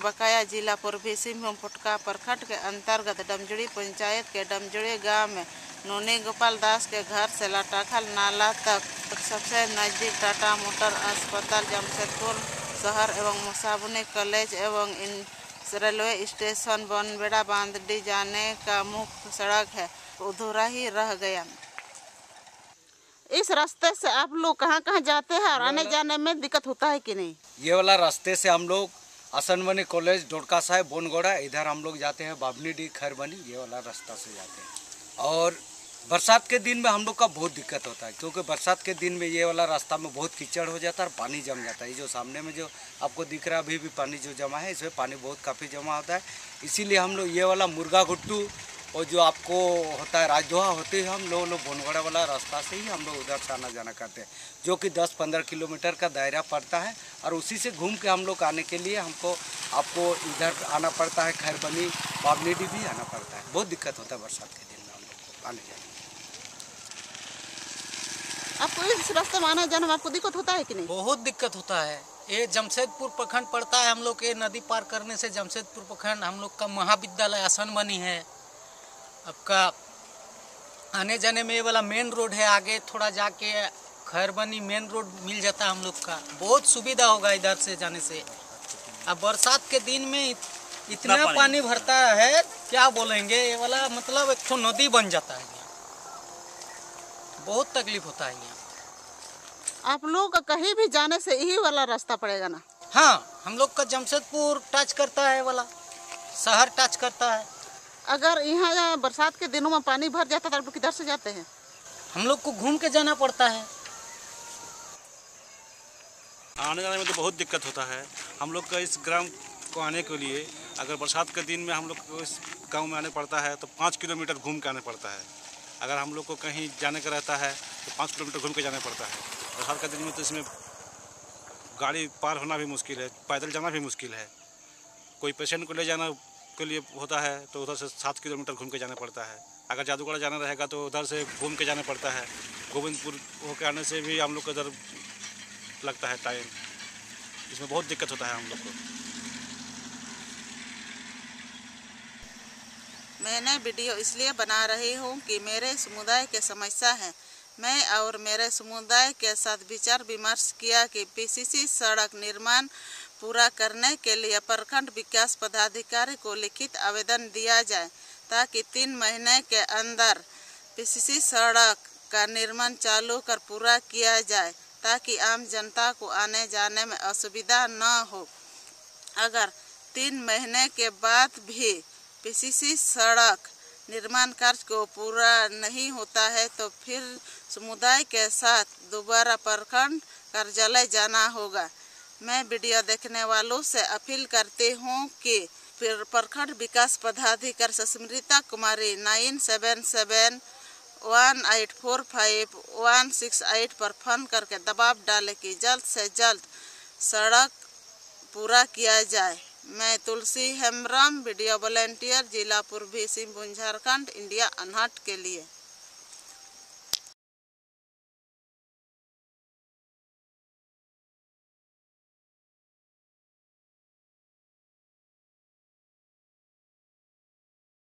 बकाया जिला पूर्वी सिंहभूम फुटका प्रखंड के अंतर्गत डमजुड़ी पंचायत के डमजुड़ी गांव में नोनी गोपाल दास के घर से लटाखल नाला तक सबसे नजदीक टाटा मोटर अस्पताल जमशेदपुर शहर एवं मुसाबनी कॉलेज एवं रेलवे स्टेशन बनबेड़ा बांधडी जाने का मुख्य सड़क है, अधूरा ही रह गया। इस रास्ते से आप लोग कहाँ कहाँ जाते हैं और आने जाने में दिक्कत होता है कि नहीं? ये वाला रास्ते से हम लोग आसनबनी कॉलेज, डोडका साहेब, बोनगोड़ा, इधर हम लोग जाते हैं बाबनी डी, खैरबनी, ये वाला रास्ता से जाते हैं। और बरसात के दिन में हम लोग का बहुत दिक्कत होता है, क्योंकि बरसात के दिन में ये वाला रास्ता में बहुत कीचड़ हो जाता है और पानी जम जाता है। ये जो सामने में जो आपको दिख रहा है अभी भी पानी जो जमा है, इसमें पानी बहुत काफ़ी जमा होता है। इसीलिए हम लोग ये वाला मुर्गा गुट्टू और जो आपको होता है राजदोहा होते हैं, हम लोग बोनगोड़ा वाला रास्ता से ही हम लोग उधर से आना जाना करते हैं, जो कि 10-15 किलोमीटर का दायरा पड़ता है। और उसी से घूम के हम लोग आने के लिए आपको इधर आना पड़ता है, खैरबनी, बाबनी डी भी आना पड़ता है। बहुत दिक्कत होता है बरसात के दिन में हम लोग को आने जाने। आपको इस रास्ते में आने जाने में आपको दिक्कत होता है कि नहीं? बहुत दिक्कत होता है। ये जमशेदपुर प्रखंड पड़ता है, हम लोग के नदी पार करने से जमशेदपुर प्रखंड हम लोग का महाविद्यालय आसनबनी है। आपका आने जाने में ये वाला मेन रोड है, आगे थोड़ा जाके खैरबनी मेन रोड मिल जाता है हम लोग का। बहुत सुविधा होगा इधर से जाने से। अब बरसात के दिन में इतना पानी भरता है, क्या बोलेंगे, ये वाला मतलब एक तो नदी बन जाता है। बहुत तकलीफ होता है यहाँ। आप लोग का कहीं भी जाने से यही वाला रास्ता पड़ेगा ना? हाँ, हम लोग का जमशेदपुर टच करता है, वाला शहर टच करता है। अगर यहाँ बरसात के दिनों में पानी भर जाता है तो आप लोग किधर से जाते हैं? हम लोग को घूम के जाना पड़ता है। आने जाने में तो बहुत दिक्कत होता है। हम लोग का इस ग्राम को आने के लिए अगर बरसात के दिन में हम लोग को इस गांव में आने पड़ता है तो 5 किलोमीटर घूम के आने पड़ता है। अगर हम लोग को कहीं जाने का रहता है तो 5 किलोमीटर घूम के जाना पड़ता है। बरसात के दिन में तो इसमें गाड़ी पार होना भी मुश्किल है, पैदल जाना भी मुश्किल है। कोई पेशेंट को ले जाना के लिए होता है तो उधर से 7 किलोमीटर घूम के जाना पड़ता है। अगर जादूगढ़ जाना रहेगा तो उधर से घूम के जाना पड़ता है। गोविंदपुर होकर आने से भी हम लोग को इधर लगता है टाइम। इसमें बहुत दिक्कत होता है हम लोग को। मैंने वीडियो इसलिए बना रही हूँ कि मेरे समुदाय के समस्या है। मैं और मेरे समुदाय के साथ विचार विमर्श किया कि पीसीसी सड़क निर्माण पूरा करने के लिए प्रखंड विकास पदाधिकारी को लिखित आवेदन दिया जाए, ताकि 3 महीने के अंदर पीसीसी सड़क का निर्माण चालू कर पूरा किया जाए, ताकि आम जनता को आने जाने में असुविधा न हो। अगर 3 महीने के बाद भी पीसीसी सड़क निर्माण कार्य को पूरा नहीं होता है तो फिर समुदाय के साथ दोबारा प्रखंड कार्यालय जाना होगा। मैं वीडियो देखने वालों से अपील करती हूँ कि फिर प्रखंड विकास पदाधिकारी सुस्मिता कुमारी 97771845 पर फोन करके दबाव डाले कि जल्द से जल्द सड़क पूरा किया जाए। मैं तुलसी हेम्ब्रम, वीडियो वॉलंटियर, जिला पूर्वी सिंहभूम, झारखंड, इंडिया अनहट के लिए।